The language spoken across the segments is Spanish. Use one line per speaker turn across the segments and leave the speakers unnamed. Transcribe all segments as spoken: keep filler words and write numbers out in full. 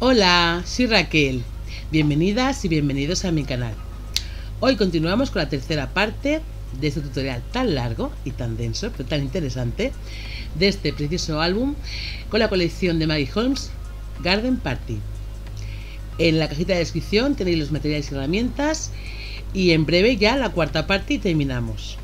Hola, soy Raquel. Bienvenidas y bienvenidos a mi canal. Hoy continuamos con la tercera parte de este tutorial tan largo y tan denso, pero tan interesante, de este precioso álbum con la colección de Maggie Holmes Garden Party. En la cajita de descripción tenéis los materiales y herramientas y en breve ya la cuarta parte y terminamos.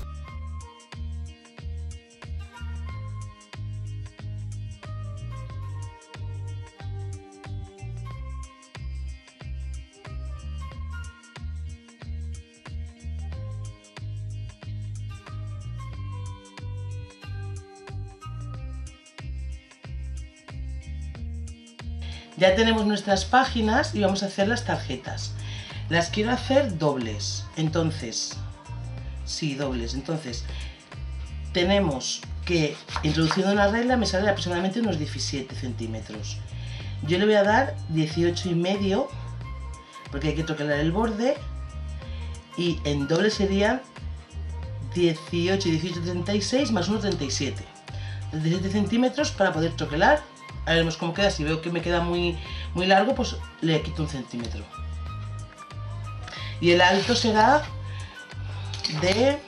Ya tenemos nuestras páginas y vamos a hacer las tarjetas. Las quiero hacer dobles, entonces, sí, dobles. Entonces, tenemos que, introduciendo una regla, me sale aproximadamente unos diecisiete centímetros. Yo le voy a dar dieciocho y medio, porque hay que troquelar el borde, y en doble serían dieciocho, dieciocho, treinta y seis más uno, treinta y siete. treinta y siete centímetros para poder troquelar. A veremos cómo queda. Si veo que me queda muy, muy largo, pues le quito un centímetro. Y el alto será de...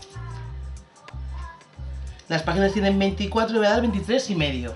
Las páginas tienen veinticuatro, le voy a dar veintitrés y medio.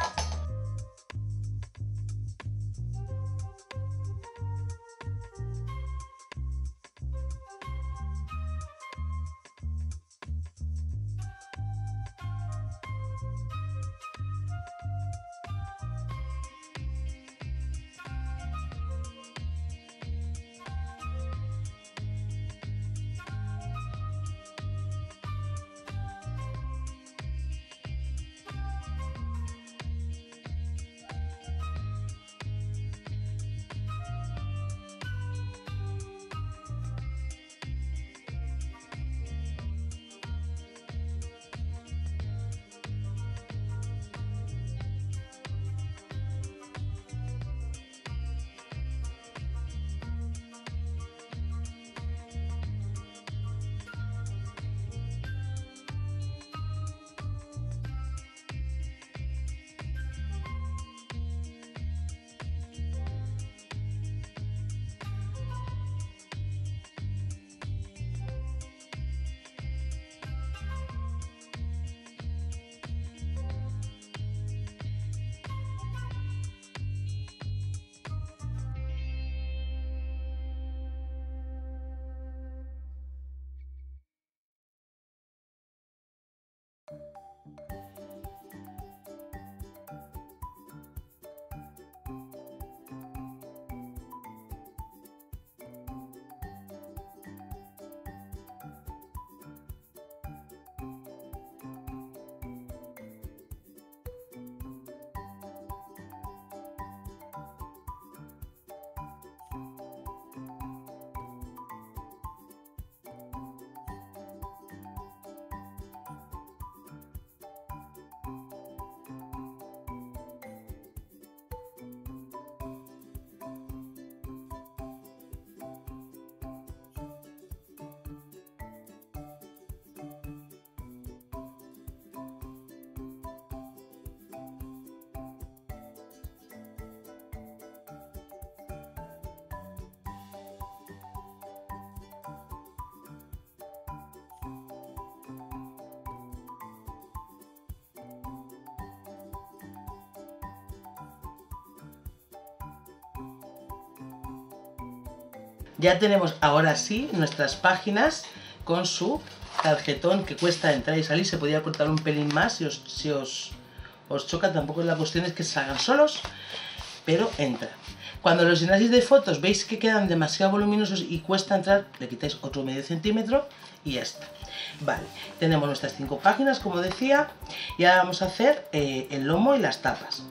Ya tenemos ahora sí nuestras páginas con su tarjetón que cuesta entrar y salir. Se podría cortar un pelín más si os, si os, os choca. Tampoco la cuestión es que salgan solos, pero entra. Cuando los llenáis de fotos veis que quedan demasiado voluminosos y cuesta entrar, le quitáis otro medio centímetro y ya está. Vale, tenemos nuestras cinco páginas, como decía, y ahora vamos a hacer eh, el lomo y las tapas.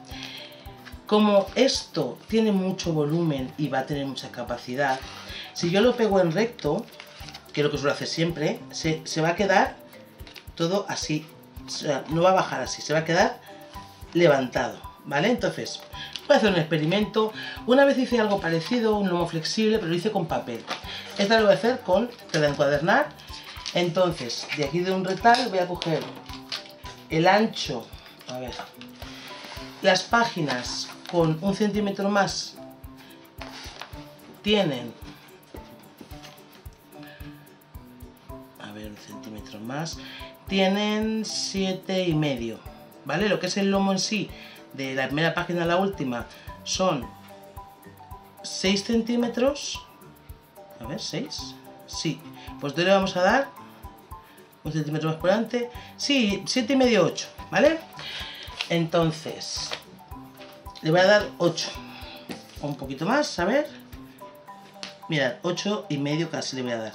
Como esto tiene mucho volumen y va a tener mucha capacidad, si yo lo pego en recto, que es lo que suelo hacer siempre, se, se va a quedar todo así, o sea, no va a bajar así, se va a quedar levantado, ¿vale? Entonces, voy a hacer un experimento. Una vez hice algo parecido, un lomo flexible, pero lo hice con papel. Esta lo voy a hacer con tela de encuadernar. Entonces, de aquí de un retal voy a coger el ancho, a ver, las páginas con un centímetro más tienen, a ver, un centímetro más, tienen siete y medio, ¿vale? Lo que es el lomo en sí, de la primera página a la última, son seis centímetros, a ver, seis, sí, pues entonces le vamos a dar un centímetro más por delante, sí, siete y medio, ocho, ¿vale? Entonces, le voy a dar ocho, un poquito más, a ver, mirad, ocho y medio casi le voy a dar.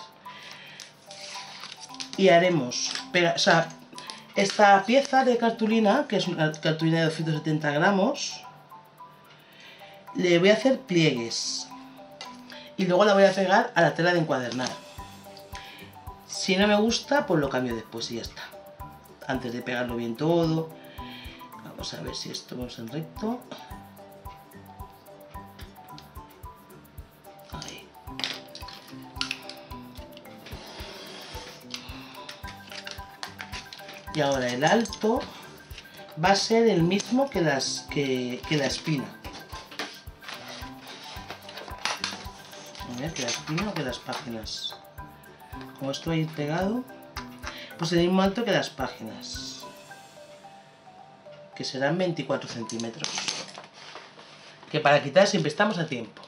Y haremos, pega, o sea, esta pieza de cartulina, que es una cartulina de doscientos setenta gramos, le voy a hacer pliegues y luego la voy a pegar a la tela de encuadernar. Si no me gusta, pues lo cambio después y ya está, antes de pegarlo bien todo. Vamos a ver si esto vamos en recto. Ahí. Y ahora el alto va a ser el mismo que, las, que, que la espina. A ver, que la espina o que las páginas. Como esto va a ir pegado, pues el mismo alto que las páginas, que serán veinticuatro centímetros. Que para quitar siempre estamos a tiempo.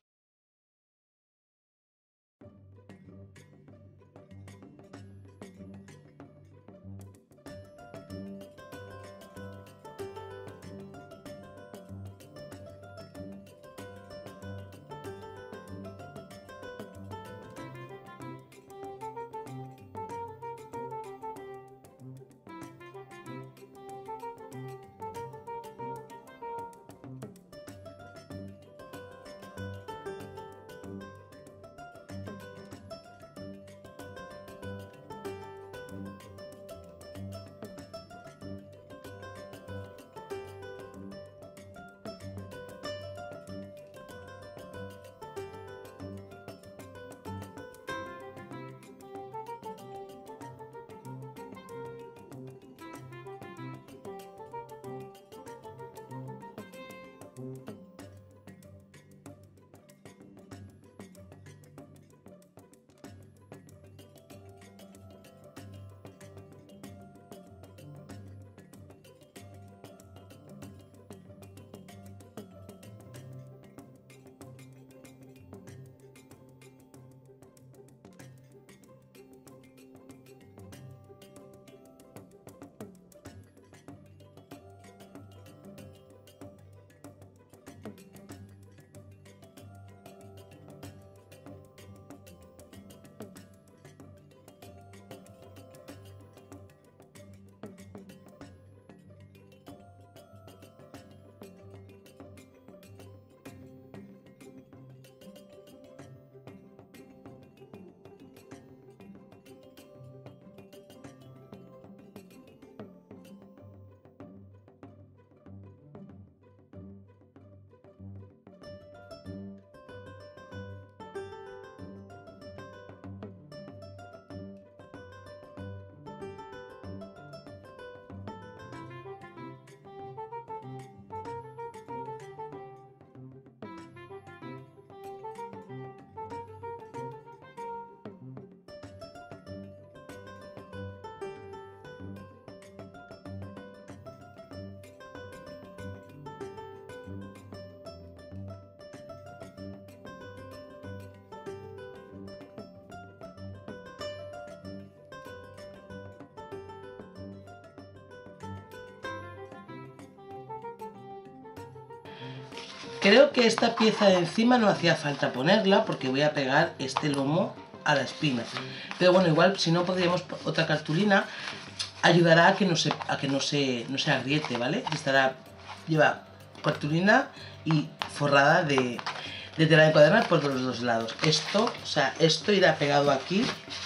Creo que esta pieza de encima no hacía falta ponerla porque voy a pegar este lomo a la espina. Pero bueno, igual si no podríamos otra cartulina, ayudará a que no se, a que no se, no se agriete, ¿vale? Estará, lleva cartulina y forrada de, de tela de encuadernar por los dos lados. Esto, o sea, esto irá pegado aquí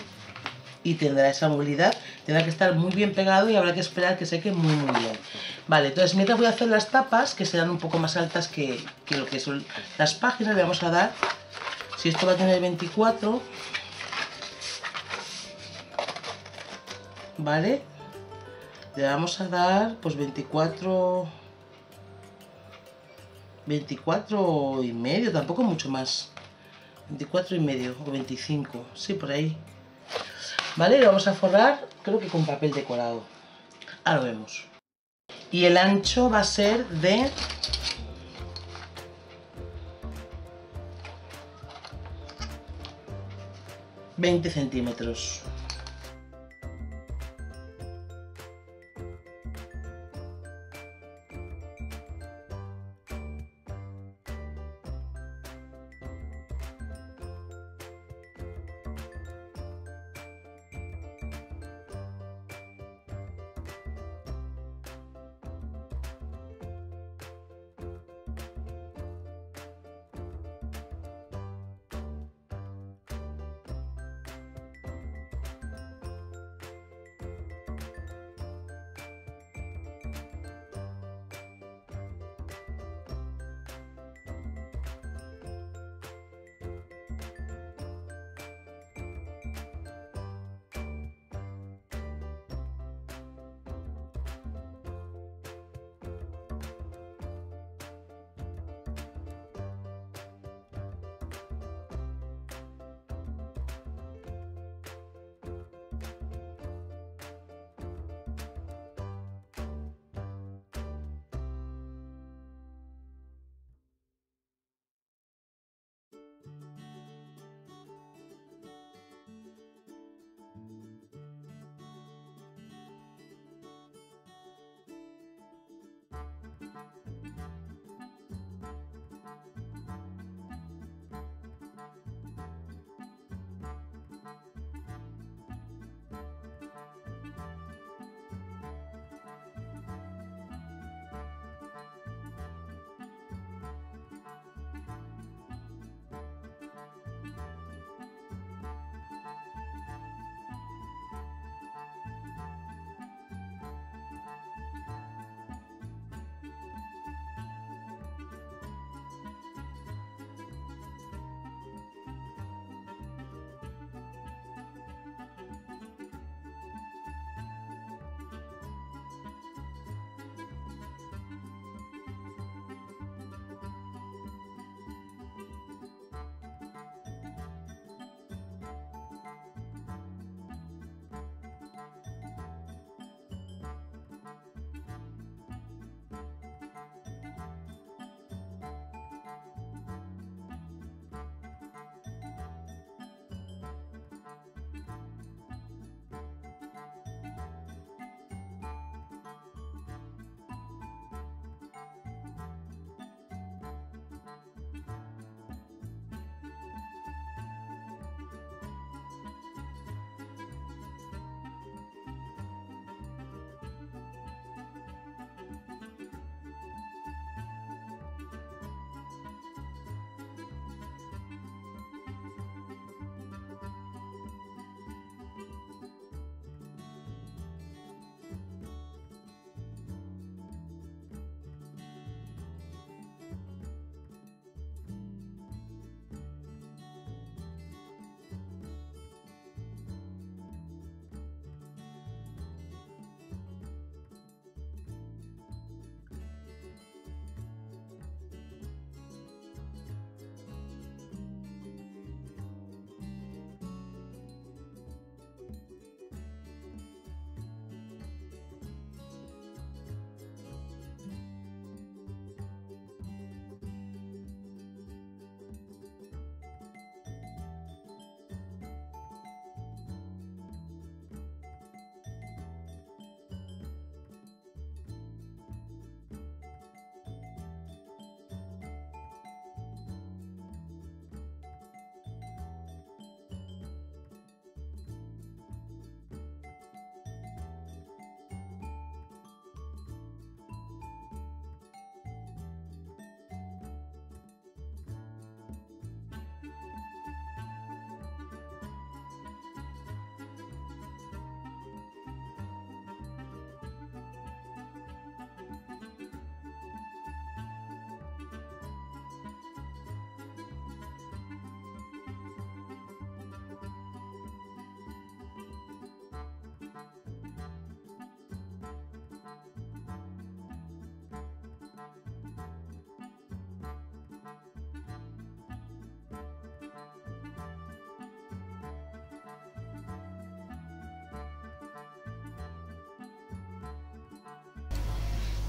y tendrá esa movilidad. Tendrá que estar muy bien pegado y habrá que esperar que seque muy muy bien. Vale, entonces mientras voy a hacer las tapas, que serán un poco más altas que, que lo que son las páginas. Le vamos a dar, si esto va a tener veinticuatro, vale, le vamos a dar pues veinticuatro, veinticuatro y medio, tampoco mucho más. veinticuatro y medio o veinticinco, sí, por ahí. Vale, lo vamos a forrar, creo que con papel decorado. Ahora lo vemos. Y el ancho va a ser de veinte centímetros.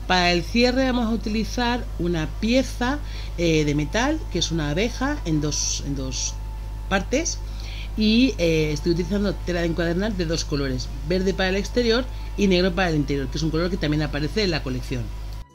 Para el cierre vamos a utilizar una pieza eh, de metal, que es una abeja en dos, en dos partes, y eh, estoy utilizando tela de encuadernar de dos colores, verde para el exterior y negro para el interior, que es un color que también aparece en la colección.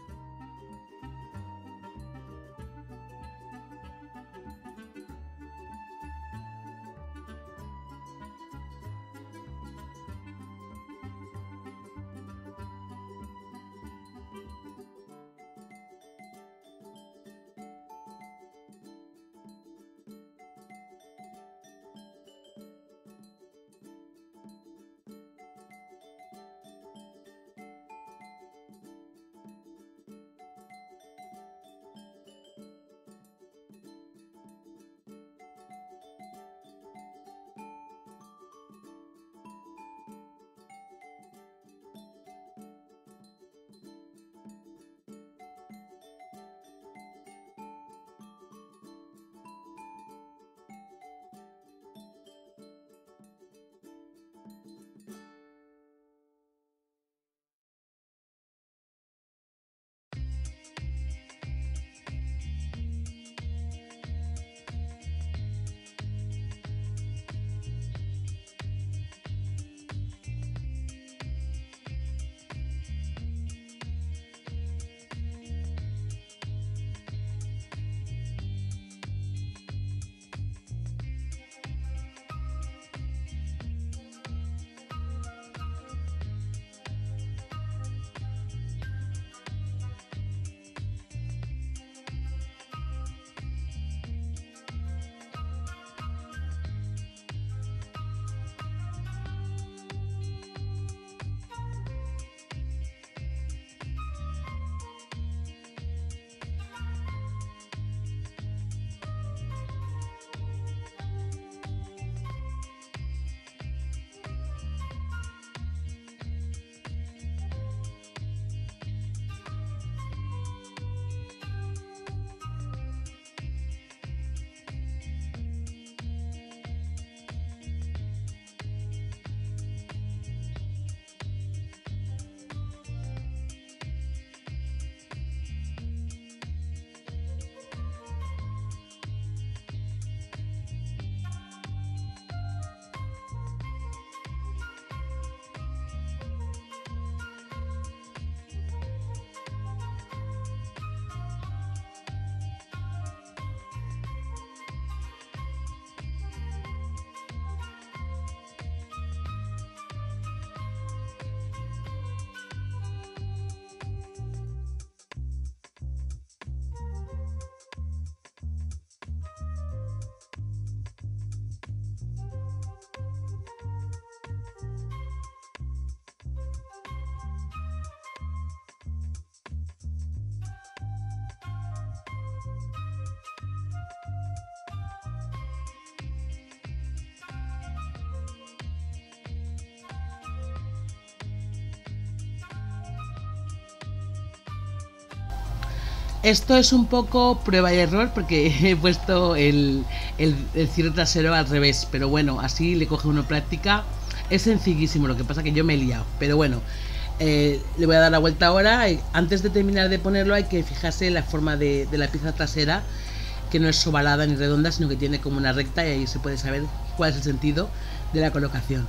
Esto es un poco prueba y error porque he puesto el, el, el cierre trasero al revés, pero bueno, así le coge uno práctica. Es sencillísimo, lo que pasa que yo me he liado, pero bueno, eh, le voy a dar la vuelta ahora. Antes de terminar de ponerlo hay que fijarse en la forma de, de la pieza trasera, que no es ovalada ni redonda, sino que tiene como una recta, y ahí se puede saber cuál es el sentido de la colocación.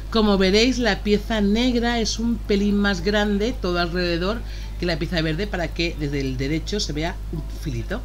Como veréis, la pieza negra es un pelín más grande todo alrededor que la pieza verde, para que desde el derecho se vea un filito.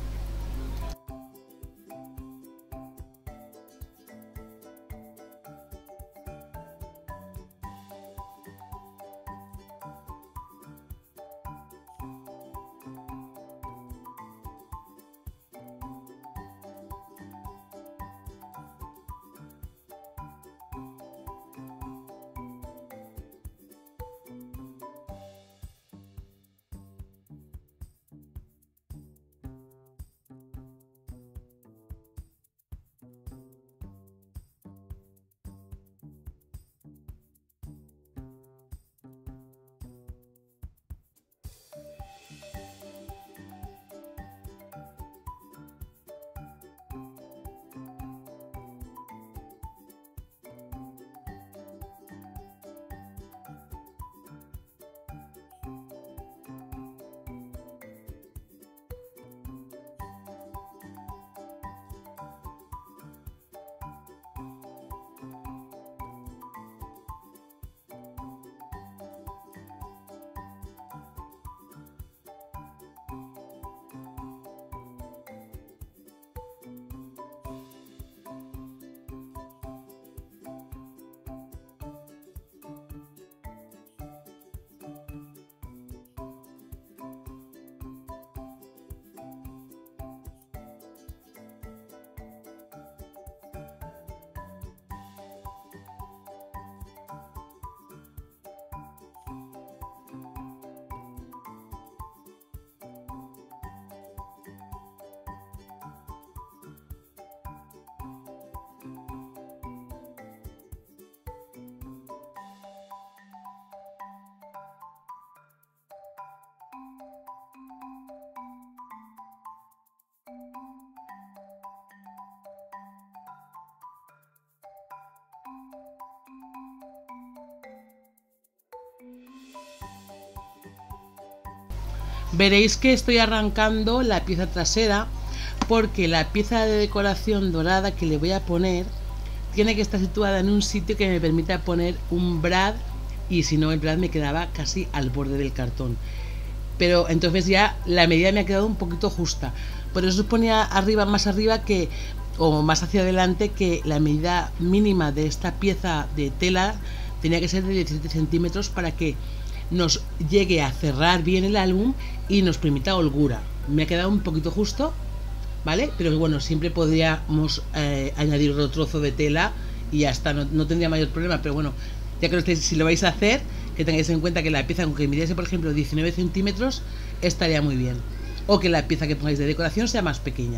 Veréis que estoy arrancando la pieza trasera, porque la pieza de decoración dorada que le voy a poner tiene que estar situada en un sitio que me permita poner un brad, y si no, el brad me quedaba casi al borde del cartón. Pero entonces ya la medida me ha quedado un poquito justa. Por eso ponía arriba, más arriba que, o más hacia adelante, que la medida mínima de esta pieza de tela tenía que ser de diecisiete centímetros para que nos llegue a cerrar bien el álbum y nos permita holgura. Me ha quedado un poquito justo, ¿vale? Pero bueno, siempre podríamos eh, añadir otro trozo de tela y ya está, no, no tendría mayor problema. Pero bueno, ya que lo estáis, si lo vais a hacer, que tengáis en cuenta que la pieza, aunque midiese por ejemplo diecinueve centímetros, estaría muy bien. O que la pieza que pongáis de decoración sea más pequeña.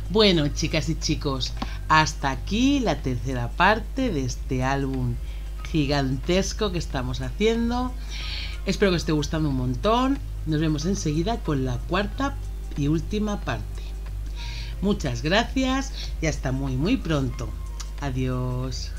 Bueno, chicas y chicos, hasta aquí la tercera parte de este álbum gigantesco que estamos haciendo. Espero que os esté gustando un montón. Nos vemos enseguida con la cuarta y última parte. Muchas gracias y hasta muy muy pronto. Adiós.